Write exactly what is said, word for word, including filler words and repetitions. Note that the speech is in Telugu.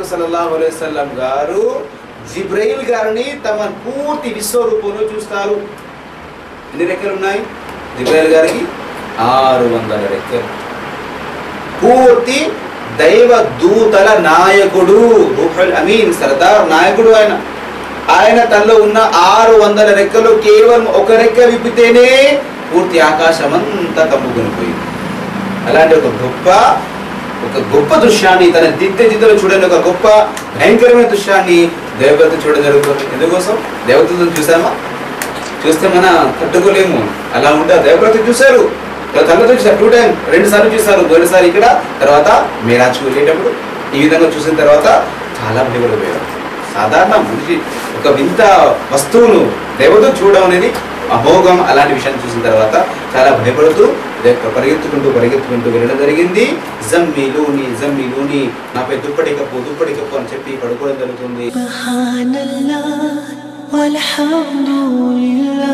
సల్లల్లాహు అలైహి వసల్లం గారు జిబ్రైల్ గారిని తమ పూర్తి విశ్వరూపంలో చూస్తారు. ఎన్ని రెక్కలు ఉన్నాయి జిబ్రైల్ గారికి? ఆరు వందల రెక్కలు. పూర్తి దైవ దూతల నాయకుడు, రూహుల్ అమీన్, సర్దార్ నాయకుడు ఆయన. ఆయన తనలో ఉన్న ఆరు వందల రెక్కలు కేవలం ఒక రెక్క విప్పితేనే పూర్తి ఆకాశం అంతా కమ్ముకొని పోయింది. అలాంటి ఒక గొప్ప ఒక గొప్ప దృశ్యాన్ని తన దిత్య దిద్దలు చూడండి, ఒక గొప్ప భయంకరమైన దృశ్యాన్ని దేవత చూడడం జరుగుతుంది. ఎందుకోసం? దేవతలను చూసామా? చూస్తే మన తట్టుకోలేము. అలా ఉంటే దేవత చూశారు, తనతో చూసారు, టూ టైం రెండు సార్లు చూశారు. మొదటిసారి ఇక్కడ, తర్వాత మేరాజ్కి వెళ్ళేటప్పుడు ఈ విధంగా చూసిన తర్వాత చాలా భయపడిపోయారు. సాధారణ మనిషి ఒక వింత వస్తువును దేవత చూడడం అనేది అమోఘం. అలాంటి విషయాన్ని చూసిన తర్వాత చాలా భయపడుతూ పరిగెత్తుకుంటూ పరిగెత్తుకుంటూ వెళ్ళడం జరిగింది. జమ్మిలూని జమ్మిలూని, నాపై దుప్పటి కప్పు దుప్పటి కప్పు అని చెప్పి పడుకోవడం జరుగుతుంది.